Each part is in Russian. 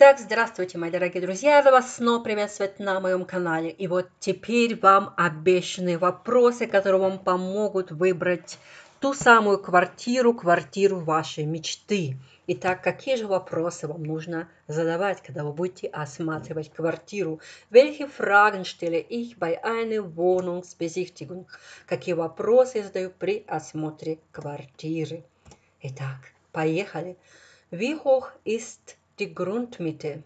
Итак, здравствуйте, мои дорогие друзья, я рада вас снова приветствовать на моем канале. И вот теперь вам обещанные вопросы, которые вам помогут выбрать ту самую квартиру вашей мечты. Итак, какие же вопросы вам нужно задавать, когда вы будете осматривать квартиру? Welche Fragen stelle ich bei einer Wohnungsbesichtigung? Какие вопросы я задаю при осмотре квартиры? Итак, поехали. Wie hoch ist die Grundmiete?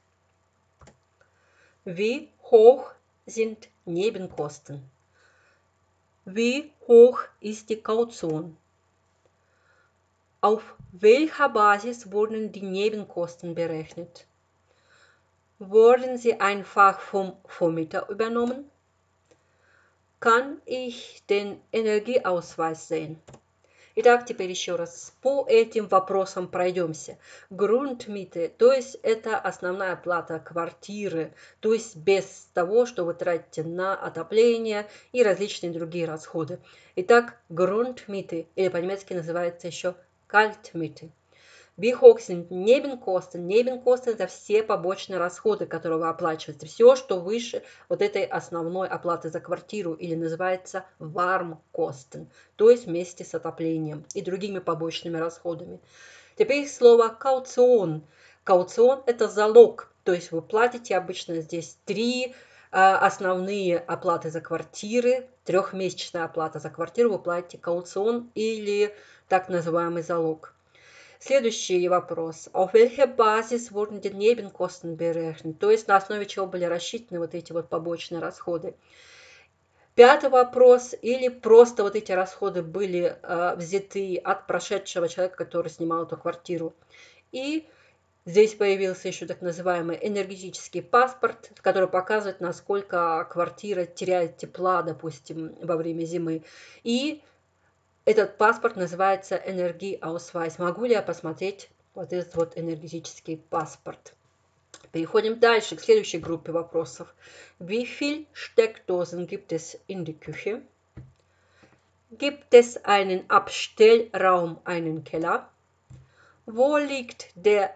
Wie hoch sind Nebenkosten? Wie hoch ist die Kaution? Auf welcher Basis wurden die Nebenkosten berechnet? Wurden sie einfach vom Vermieter übernommen? Kann ich den Energieausweis sehen? Итак, теперь еще раз по этим вопросам пройдемся. Grundmiete, то есть это основная плата квартиры, то есть без того, что вы тратите на отопление и различные другие расходы. Итак, Grundmiete, или по-немецки называется еще Kaltmiete. Wie hoch sind Nebenkosten? Nebenkosten – это все побочные расходы, которые вы оплачиваете. Все, что выше вот этой основной оплаты за квартиру, или называется Warmkosten, то есть вместе с отоплением и другими побочными расходами. Теперь слово кауцион. Кауцион – это залог, то есть вы платите обычно здесь три основные оплаты за квартиры, трехмесячная оплата за квартиру, вы платите кауцион или так называемый залог. Следующий вопрос. Auf welcher Basis wurden die Nebenkosten berechnet? То есть на основе чего были рассчитаны вот эти вот побочные расходы. Пятый вопрос. Или просто вот эти расходы были взяты от прошедшего человека, который снимал эту квартиру. И здесь появился еще так называемый энергетический паспорт, который показывает, насколько квартира теряет тепла, допустим, во время зимы. И этот паспорт называется Energieausweis. Могу ли я посмотреть вот этот вот энергетический паспорт? Переходим дальше к следующей группе вопросов. Wie viel Steckdosen gibt es in der Küche? Gibt es einen Abstellraum, einen Keller? Wo liegt der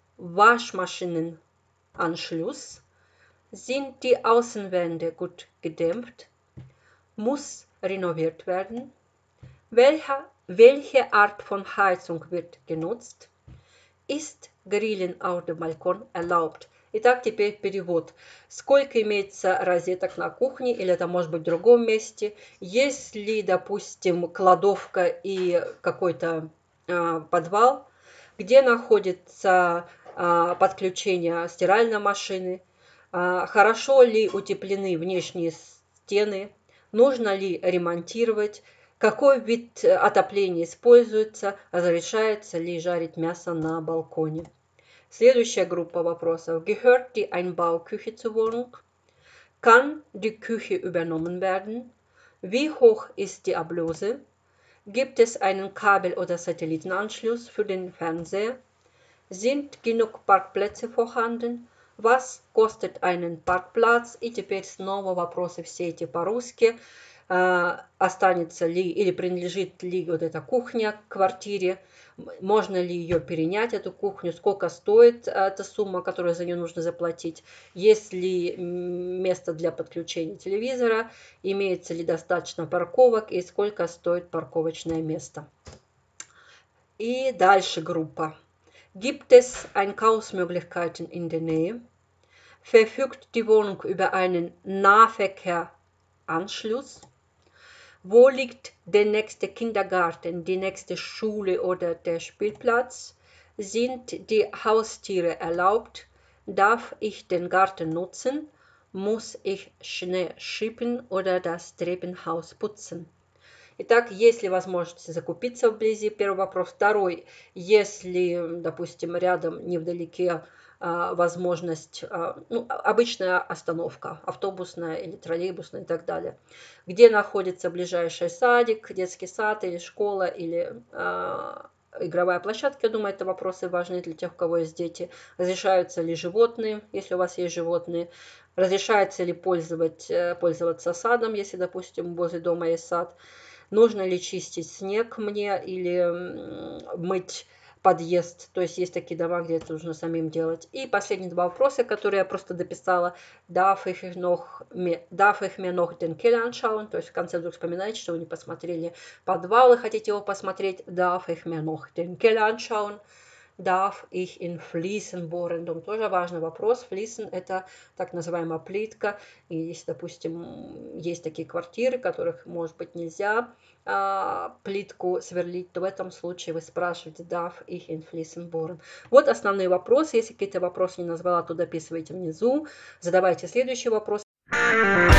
Waschmaschinenanschluss? Sind die Außenwände gut gedämmt? Muss renoviert werden? Welche Art von Heizung wird genutzt? Ist Grillen auf dem Balkon erlaubt? Итак, теперь перевод. Сколько имеется розеток на кухне, или это может быть в другом месте? Есть ли, допустим, кладовка и какой-то подвал? Где находится подключение стиральной машины? Хорошо ли утеплены внешние стены? Нужно ли ремонтировать? Какой вид отопления используется? Разрешается ли жарить мясо на балконе? Следующая группа вопросов. Gehört die Einbauküche zur Wohnung? Kann die Küche übernommen werden? Wie hoch ist die Ablöse? Gibt es einen Kabel- oder Satellitenanschluss für den Fernseher? Sind genug Parkplätze vorhanden? Was kostet einen Parkplatz? И теперь снова вопросы все эти по-русски. Останется ли или принадлежит ли вот эта кухня к квартире, можно ли ее перенять, эту кухню, сколько стоит эта сумма, которую за нее нужно заплатить, есть ли место для подключения телевизора, имеется ли достаточно парковок и сколько стоит парковочное место. И дальше группа. Gibt es Einkaufsmöglichkeiten in der Nähe? Verfügt die Wohnung über einen Nahverkehranschluss? Wo liegt der nächste Kindergarten, die nächste Schule oder der Spielplatz? Sind die Haustiere erlaubt? Darf ich den Garten nutzen? Muss ich Schnee schippen oder das Treppenhaus putzen? Итак, есть ли возможность закупиться вблизи? Первый вопрос. Второй. Если, допустим, рядом, невдалеке, возможность, обычная остановка, автобусная или троллейбусная и так далее. Где находится ближайший садик, детский сад или школа, или игровая площадка, я думаю, это вопросы важны для тех, у кого есть дети. Разрешаются ли животные, если у вас есть животные? Разрешается ли пользоваться садом, если, допустим, возле дома есть сад? Нужно ли чистить снег мне или мыть подъезд. То есть есть такие дома, где это нужно самим делать. И последние два вопроса, которые я просто дописала. Darf ich mir noch den Keller anschauen? То есть в конце вдруг вспоминаете, что вы не посмотрели подвал и хотите его посмотреть. Darf ich mir noch den Keller anschauen? Darf ich in Fliesen bohren? Тоже важный вопрос. Флисен – это так называемая плитка. И если, допустим, есть такие квартиры, в которых, может быть, нельзя плитку сверлить, то в этом случае вы спрашиваете Darf ich in Fliesen bohren? Вот основные вопросы. Если какие-то вопросы не назвала, то дописывайте внизу. Задавайте следующий вопрос.